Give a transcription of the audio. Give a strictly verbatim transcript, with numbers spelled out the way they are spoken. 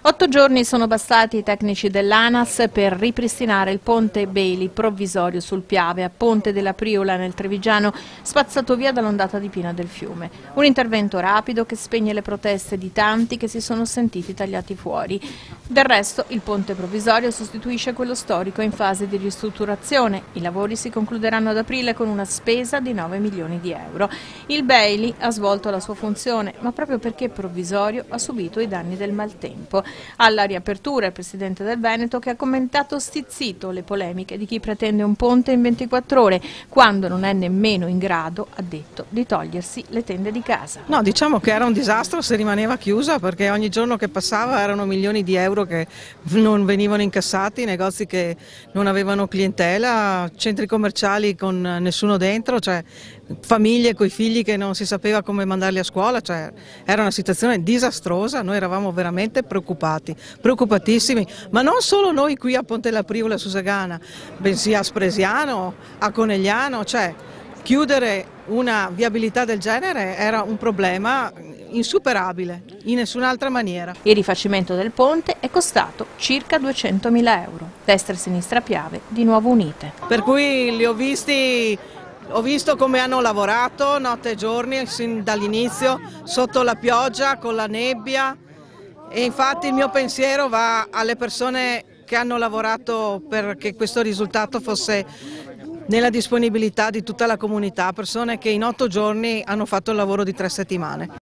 Otto giorni sono bastati i tecnici dell'ANAS per ripristinare il ponte Bailey provvisorio sul Piave, a Ponte della Priola nel Trevigiano, spazzato via dall'ondata di piena del fiume. Un intervento rapido che spegne le proteste di tanti che si sono sentiti tagliati fuori. Del resto, il ponte provvisorio sostituisce quello storico in fase di ristrutturazione. I lavori si concluderanno ad aprile con una spesa di nove milioni di euro. Il Bailey ha svolto la sua funzione, ma proprio perché provvisorio ha subito i danni del maltempo. Alla riapertura il Presidente del Veneto che ha commentato stizzito le polemiche di chi pretende un ponte in ventiquattro ore, quando non è nemmeno in grado, ha detto, di togliersi le tende di casa. No, diciamo che era un disastro se rimaneva chiusa, perché ogni giorno che passava erano milioni di euro che non venivano incassati, negozi che non avevano clientela, centri commerciali con nessuno dentro, cioè famiglie con i figli che non si sapeva come mandarli a scuola, cioè era una situazione disastrosa. Noi eravamo veramente preoccupati, preoccupatissimi, ma non solo noi qui a Ponte della Priola, Susegana, bensì a Spresiano, a Conegliano, cioè chiudere una viabilità del genere era un problema insuperabile, in nessun'altra maniera. Il rifacimento del ponte è costato circa duecentomila euro. Destra e sinistra Piave di nuovo unite. Per cui li ho visti, ho visto come hanno lavorato notte e giorni sin dall'inizio, sotto la pioggia, con la nebbia, e infatti il mio pensiero va alle persone che hanno lavorato perché questo risultato fosse nella disponibilità di tutta la comunità, persone che in otto giorni hanno fatto il lavoro di tre settimane.